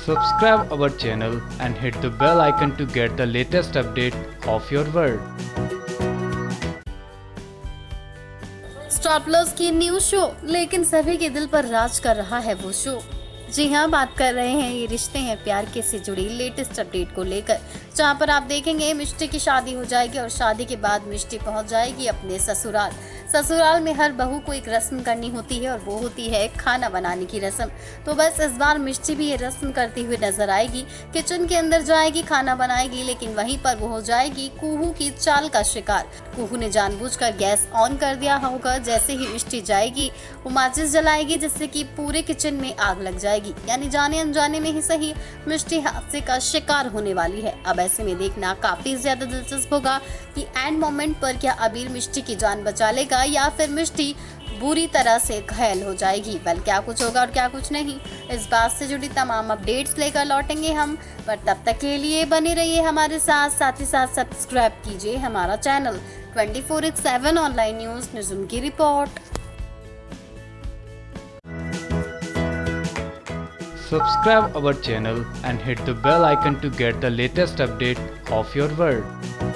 Subscribe our channel and hit the bell icon to get the latest update of your world. Star Plus की new show, लेकिन सभी के दिल पर राज कर रहा है वो शो। जी हाँ, बात कर रहे हैं ये रिश्ते हैं प्यार के से जुड़ी लेटेस्ट अपडेट को लेकर, जहां पर आप देखेंगे मिष्टी की शादी हो जाएगी और शादी के बाद मिष्टी पहुंच जाएगी अपने ससुराल। ससुराल में हर बहू को एक रस्म करनी होती है और वो होती है खाना बनाने की रस्म। तो बस इस बार मिष्टी भी ये रस्म करती हुई नजर आएगी। किचन के अंदर जाएगी, खाना बनाएगी, लेकिन वहीं पर वो हो जाएगी कुहू की चाल का शिकार। कुहू ने जानबूझकर गैस ऑन कर दिया होगा। जैसे ही मिष्टी जाएगी वो माचिस जलाएगी, जिससे कि पूरे किचन में आग लग जाएगी। यानी जाने अनजाने में ही सही, मिष्टी हादसे का शिकार होने वाली है। अब ऐसे में देखना काफी ज्यादा दिलचस्प होगा कि एंड मोमेंट पर क्या अबीर मिष्टी की जान बचा लेगा या फिर मिष्टी बुरी तरह से घायल हो जाएगी। वेल, क्या कुछ होगा और क्या कुछ नहीं, इस बात से जुड़ी तमाम अपडेट्स लेकर लौटेंगे हम। पर तब तक के लिए बने रहिए हमारे साथ ही साथ सब्सक्राइब कीजिए हमारा चैनल 24/7 ऑनलाइन न्यूज निजुम की report. Subscribe our channel and hit the bell icon to get the latest update of your world.